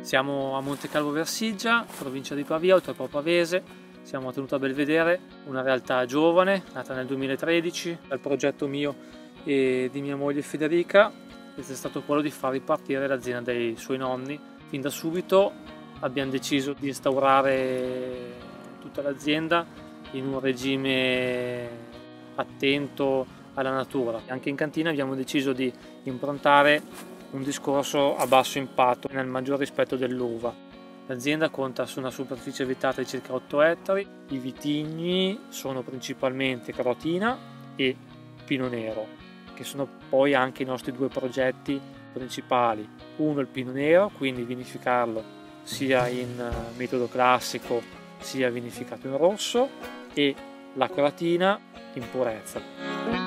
Siamo a Montecalvo Versiggia, provincia di Pavia, oltre al Pavese. Siamo a Tenuta Belvedere, una realtà giovane, nata nel 2013, dal progetto mio e di mia moglie Federica, che è stato quello di far ripartire l'azienda dei suoi nonni. Fin da subito abbiamo deciso di instaurare tutta l'azienda in un regime attento alla natura. Anche in cantina abbiamo deciso di improntare un discorso a basso impatto nel maggior rispetto dell'uva. L'azienda conta su una superficie vittata di circa 8 ettari, i vitigni sono principalmente Carotina e Pino Nero, che sono poi anche i nostri due progetti principali. Uno il Pino Nero, quindi vinificarlo sia in metodo classico sia vinificato in rosso, e la Carotina in purezza.